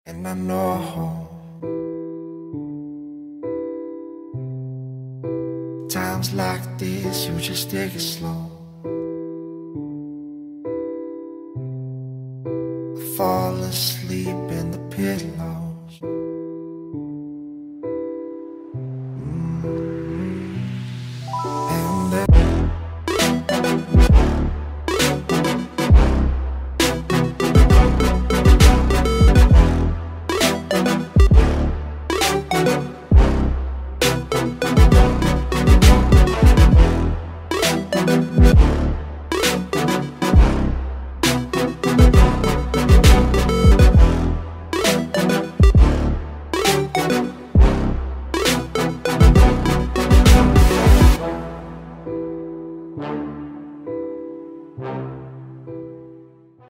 And I know times like this, you just take it slow. I fall asleep in the pillow.